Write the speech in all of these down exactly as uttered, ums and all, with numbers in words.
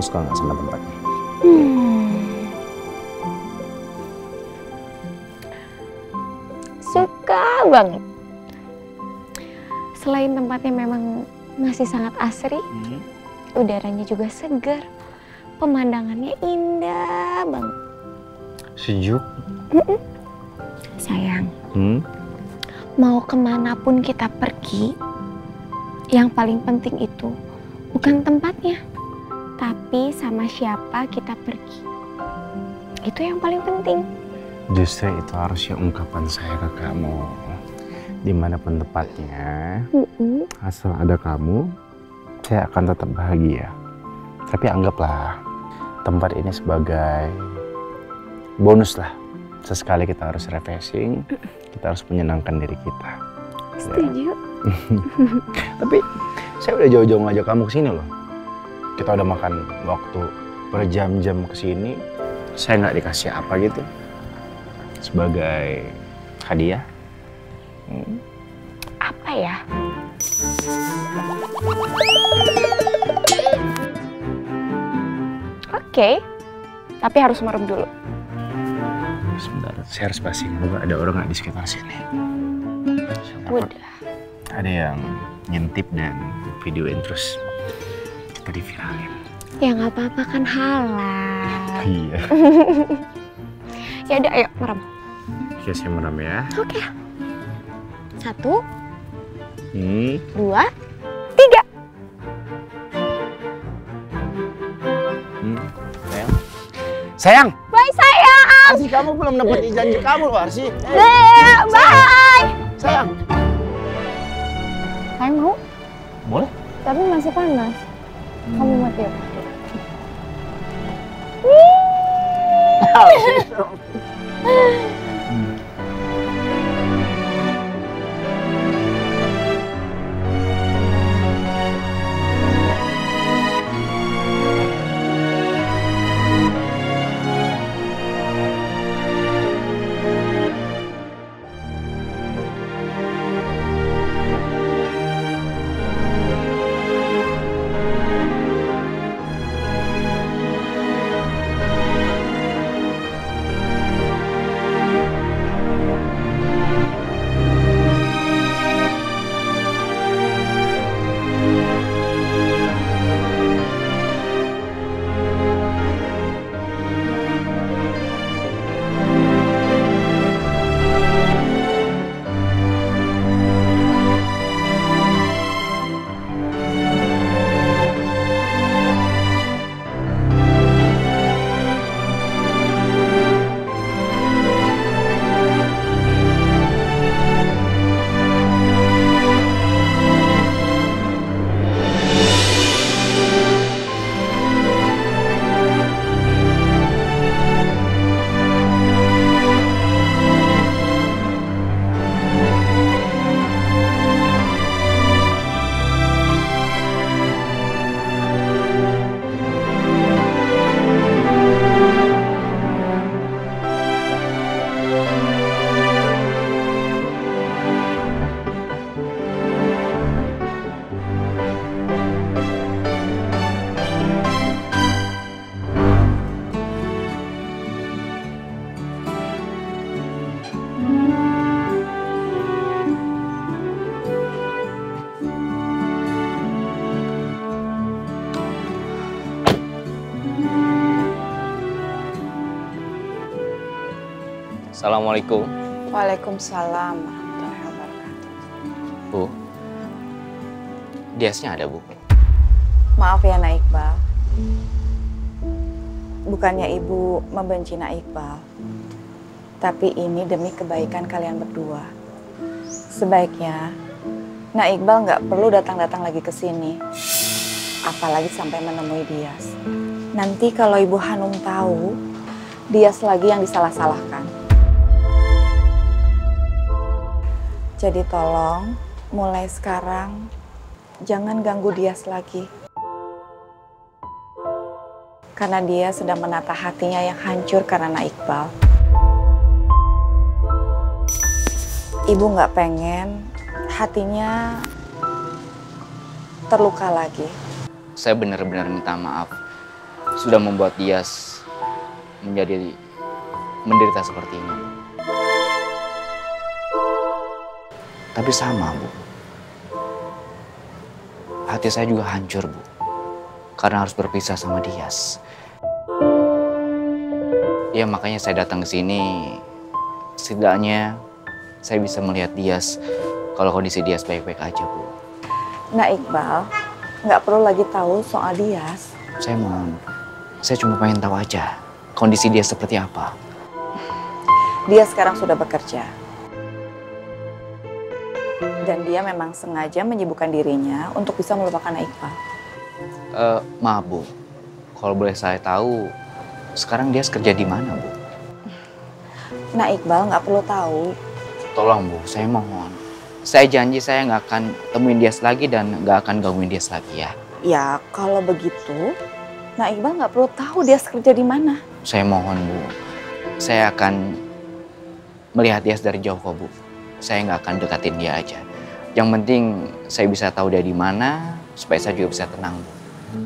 suka nggak sama tempatnya? Hmm. Suka banget. Selain tempatnya memang masih sangat asri, hmm. udaranya juga segar, pemandangannya indah banget. Sejuk? Mm-mm. Sayang, hmm? mau kemanapun kita pergi, yang paling penting itu bukan tempatnya, tapi sama siapa kita pergi. Itu yang paling penting. Justru itu harusnya ungkapan saya ke kamu. Dimanapun tempatnya, mm-mm. asal ada kamu, saya akan tetap bahagia. Tapi anggaplah tempat ini sebagai bonus lah. Sesekali kita harus refreshing, kita harus menyenangkan diri kita. Setuju. Ya. Tapi saya udah jauh-jauh ngajak kamu kesini loh. Kita udah makan waktu berjam-jam kesini. Saya nggak dikasih apa gitu sebagai hadiah. Hmm. Apa ya? Oke, tapi harus merem dulu. Sebentar, saya harus pastiin dulu ada orang nggak di sekitar sini. Udah. Ada yang ngintip dan videoin terus kita diviralin. Ya nggak apa-apa kan halal. Iya. Ya udah, ayo merem. Oke, saya merem ya. Oke. Satu, hmm. dua, tiga. Hmm. Sayang. Sayang. Bye sayang. Arsi, kamu belum dapat janji kamu loh, Arsi. Hey. Deh, bye. Sayang. Sayang mau? Boleh. Tapi masih panas. Hmm. Kamu mau tiup? Assalamualaikum. Waalaikumsalam warahmatullahi wabarakatuh. Bu, diasnya ada, Bu. Maaf ya, Nak Iqbal. Bukannya Ibu membenci Nak Iqbal, tapi ini demi kebaikan kalian berdua. Sebaiknya Nak Iqbal nggak perlu datang-datang lagi ke sini, apalagi sampai menemui Dias. Nanti kalau Ibu Hanum tahu, Dias lagi yang disalah-salahkan. Jadi tolong, mulai sekarang, jangan ganggu Dias lagi. Karena dia sedang menata hatinya yang hancur karena Nak Iqbal. Ibu nggak pengen hatinya terluka lagi. Saya benar-benar minta maaf. sudah membuat Dias menjadi menderita seperti ini. Tapi sama, Bu. Hati saya juga hancur, Bu. Karena harus berpisah sama Dias. Ya makanya saya datang ke sini. Setidaknya saya bisa melihat Dias kalau kondisi Dias baik-baik aja, Bu. Nah Iqbal, nggak perlu lagi tahu soal Dias. Saya mohon, saya cuma pengen tahu aja kondisi Dias seperti apa. Dia sekarang sudah bekerja. Dan dia memang sengaja menyibukkan dirinya untuk bisa melupakan Iqbal. Uh, maaf, Bu. Kalau boleh saya tahu, sekarang Dias kerja di mana, Bu? Nah Iqbal nggak perlu tahu. Tolong, Bu, saya mohon. Saya janji saya nggak akan temuin Dias lagi dan nggak akan gangguin Dias lagi ya. Ya kalau begitu, nah Iqbal nggak perlu tahu Dias kerja di mana. Saya mohon, Bu. Saya akan melihat Dias dari jauh kok, Bu. Saya nggak akan dekatin dia aja. Yang penting saya bisa tahu dia di mana, supaya saya juga bisa tenang, Bu.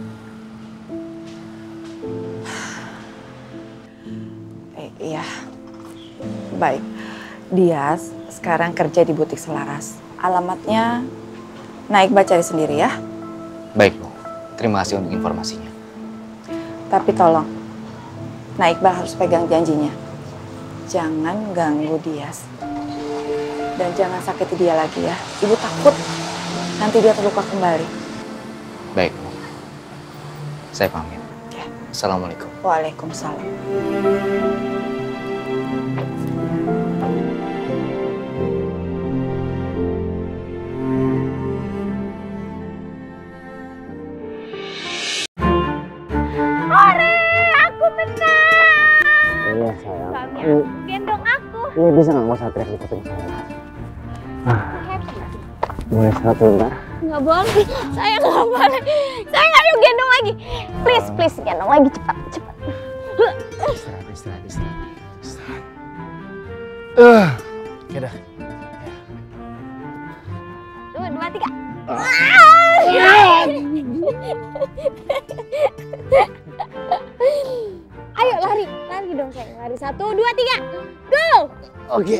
Eh, iya, baik. Dias sekarang kerja di butik Selaras. Alamatnya, Nah Iqbal cari sendiri ya. Baik, Bu. Terima kasih untuk informasinya. Tapi tolong, Nah Iqbal harus pegang janjinya. Jangan ganggu Dias. Dan jangan sakiti dia lagi ya. Ibu takut nanti dia terluka kembali. Baik, Bu. Saya pamit. Ya. Assalamualaikum. Waalaikumsalam. Ore, aku menang. Iya sayang. Suami aku gendong aku. Iya bisa nggak usah teriak di kuping saya. Ah, boleh satu enggak? Nggak boleh, saya nggak boleh. Saya nggak mau gendong lagi. Please, please gendong lagi cepat, cepat. Istirahat, istirahat, istirahat. Istirahat. Uh, oke dah. Dua, dua, tiga. Ayo lari, lari dong sayang. Lari satu, dua, tiga, go! Oke.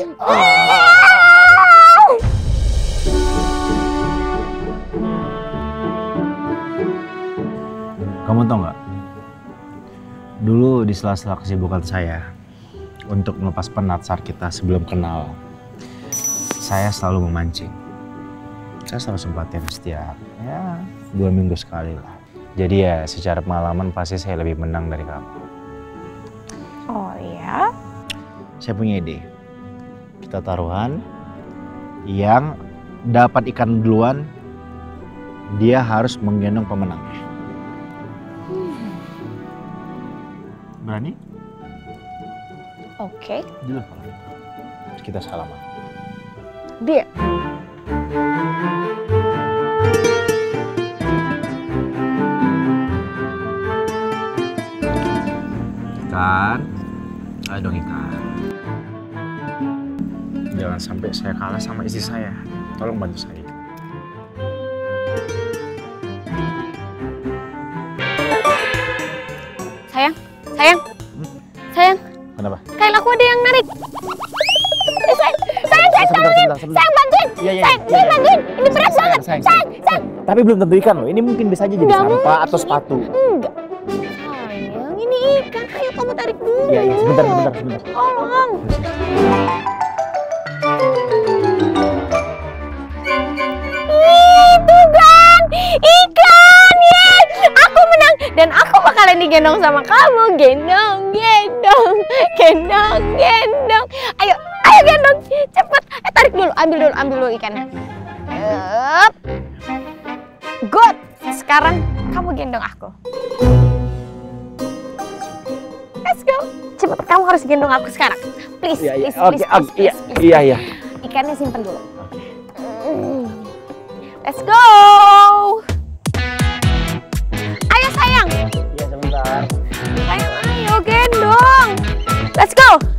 Kamu tau nggak? Dulu di sela-sela kesibukan saya untuk melepas penat saat kita sebelum kenal, saya selalu memancing. Saya selalu sempatin setiap ya dua minggu sekali lah. Jadi ya secara pengalaman pasti saya lebih menang dari kamu. Oh iya? Saya punya ide. Kita taruhan, yang dapat ikan duluan, dia harus menggendong pemenangnya. Berani? Oke, Dulu kalau gitu. Kita salaman. deal. Ikan, ayo dong ikan. Jangan sampai saya kalah sama istri saya. Tolong bantu saya. Sayang, sayang, sayang. Kenapa? Kayak aku ada yang narik. Eh, sayang, sayang, sayang, Sebentar, tolongin. sebentar, sebentar. Sayang bantuin. Iya, iya, Sayang, iya, sayang iya. bantuin. Ini berat Sayang, banget. sayang, Sayang, sayang. Tapi belum tentu ikan loh. Ini mungkin bisa aja jadi Nggak sampah atau mungkin. sepatu. Enggak. Sayang, ini ikan. Ayo kamu tarik dulu. Iya, iya, sebentar, sebentar, sebentar. Tolong. Itu kan ikan, yes. Aku menang dan aku bakalan digendong sama kamu. Gendong, gendong, gendong, gendong. Ayo, ayo gendong, cepet. Eh, tarik dulu, ambil dulu, ambil dulu ikannya. Yup. Good. Sekarang kamu gendong aku. Let's go. Cepet, kamu harus gendong aku sekarang. Please, Iya, iya. please, Oke, please, oke, please, iya, please, please. iya, iya. Ikannya simpen dulu. Mm. Let's go. Ayo sayang. Iya, sebentar. Sayang ayo gendong. Let's go.